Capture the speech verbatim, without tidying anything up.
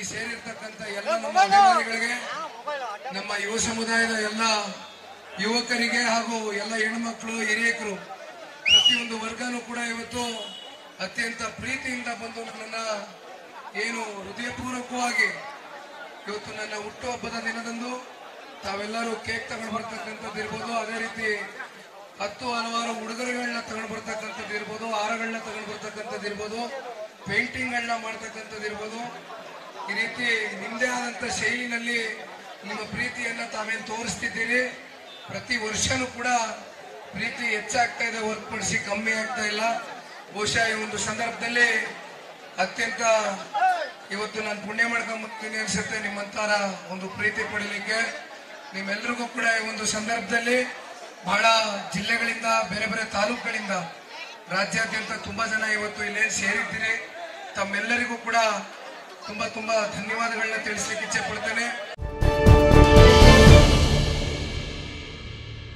ಇಲ್ಲಿ ಸೇರಿರ್ತಕ್ಕಂಥ ಎಲ್ಲ ನಮ್ಮ ಅಭಿಮಾನಿಗಳಿಗೆ, ನಮ್ಮ ಯುವ ಸಮುದಾಯದ ಎಲ್ಲ ಯುವಕರಿಗೆ ಹಾಗೂ ಎಲ್ಲ ಹೆಣ್ಮಕ್ಳು ಹಿರಿಯಕರು ಪ್ರತಿಯೊಂದು ವರ್ಗನೂ ಕೂಡ ಇವತ್ತು ಅತ್ಯಂತ ಪ್ರೀತಿಯಿಂದ ಬಂದು ನನ್ನ ಏನು ಹೃದಯಪೂರ್ವಕವಾಗಿ ಇವತ್ತು ನನ್ನ ಹುಟ್ಟುಹಬ್ಬದ ದಿನದಂದು ತಾವೆಲ್ಲರೂ ಕೇಕ್ ತಗೊಂಡು ಬರ್ತಕ್ಕಂಥದ್ದು ಇರ್ಬೋದು, ಅದೇ ರೀತಿ ಹತ್ತು ಹಲವಾರು ಉಡುಗೊರೆಗಳನ್ನ ತಗೊಂಡು ಬರ್ತಕ್ಕಂಥದ್ದು ಇರ್ಬೋದು, ಹಾರಗಳನ್ನ ತಗೊಂಡು ಬರ್ತಕ್ಕಂಥದ್ದು ಇರ್ಬೋದು, ಪೇಂಟಿಂಗ್ಗಳನ್ನ ಮಾಡ್ತಕ್ಕಂಥದ್ದು ಇರ್ಬೋದು. ಈ ರೀತಿ ನಿಮ್ಮದೇ ಆದಂತ ಶೈಲಿನಲ್ಲಿ ನಿಮ್ಮ ಪ್ರೀತಿಯನ್ನ ತಾವೇನು ತೋರಿಸ್ತಿದ್ದೀರಿ. ಪ್ರತಿ ವರ್ಷನೂ ಕೂಡ ಪ್ರೀತಿ ಹೆಚ್ಚಾಗ್ತಾ ಇದೆ ಹೊರತುಪಡಿಸಿ ಕಮ್ಮಿ ಆಗ್ತಾ ಇಲ್ಲ. ಬಹುಶಃ ಈ ಒಂದು ಸಂದರ್ಭದಲ್ಲಿ ಅತ್ಯಂತ ಇವತ್ತು ನಾನು ಪುಣ್ಯ ಮಾಡ್ಕೊಂಡ್ಬರ್ತೀನಿ ಅನ್ಸುತ್ತೆ ನಿಮ್ಮಂತರ ಒಂದು ಪ್ರೀತಿ ಪಡೀಲಿಕ್ಕೆ. ನಿಮ್ಮೆಲ್ಲರಿಗೂ ಕೂಡ ಈ ಒಂದು ಸಂದರ್ಭದಲ್ಲಿ ಬಹಳ ಜಿಲ್ಲೆಗಳಿಂದ, ಬೇರೆ ಬೇರೆ ತಾಲೂಕುಗಳಿಂದ, ರಾಜ್ಯಾದ್ಯಂತ ತುಂಬಾ ಜನ ಇವತ್ತು ಇಲ್ಲೇ ಸೇರಿದ್ದೀರಿ. ತಮ್ಮೆಲ್ಲರಿಗೂ ಕೂಡ ತುಂಬಾ ತುಂಬಾ ಧನ್ಯವಾದಗಳನ್ನ ತಿಳಿಸ್ಲಿಕ್ಕೆ ಇಚ್ಛೆ ಪಡ್ತೇನೆ.